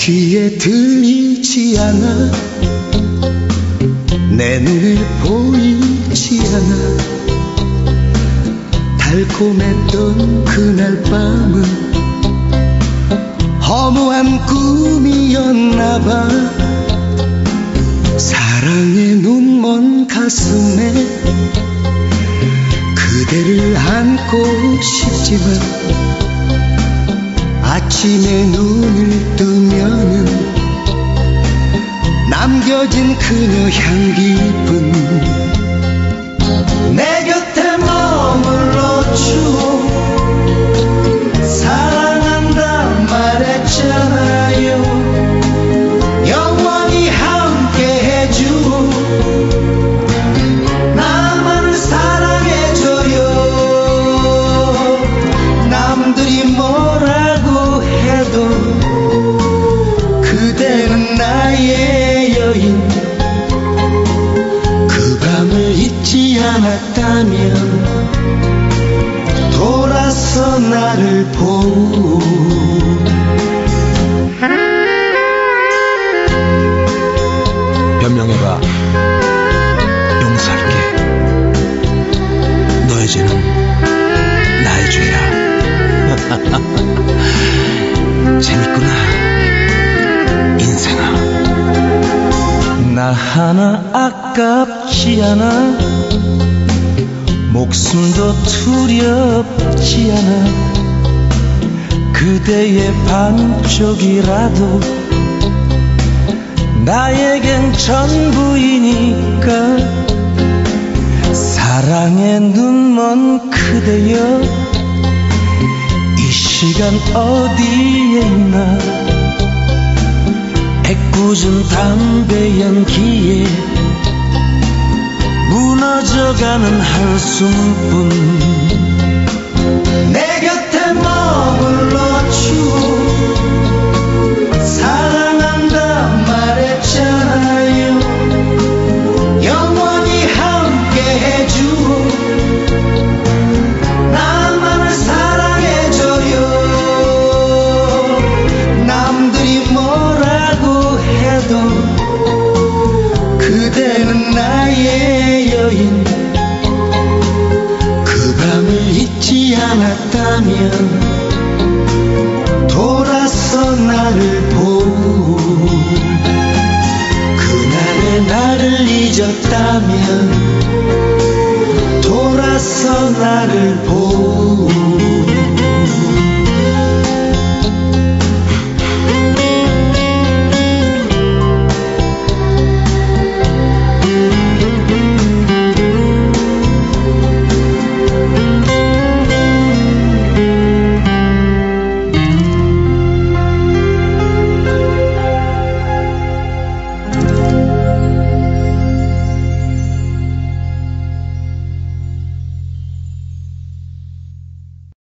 귀에 들리지 않아 내 눈에 보이지 않아 달콤했던 그날 밤은 허무한 꿈이었나봐 사랑의 눈먼 가슴에 그대를 안고 싶지만 아침에 눈을 뜨면은 남겨진 그녀 향기뿐 내 곁에 머물러주오 사랑한다 말했잖아요 영원히 함께 해주오 나만을 사랑해줘요 남들이 뭐라고 해도 그대는 나의 여인 그 밤을 잊지 않았다면 돌아서 나를 보오 변명해봐 용서할게 너의 죄는 나의 죄야 재밌구나 인생아 나 하나 아깝지 않아 목숨도 두렵지 않아 그대의 반쪽이라도 나에겐 전부이니까 사랑의 눈먼 그대여 이 시간 어디에 있나 애꿎은 담배 연기에 무너져가는 한숨뿐 내 곁에 머물러주오 사랑한다 말했잖아요 영원히 함께 해주오 나만을 사랑해줘요 남들이 뭐라고 해도 그대는 나의 여인 그 밤을 잊지 않았다면 돌아서 나를 보오 그날의 나를 잊었다면 돌아서 나를 보오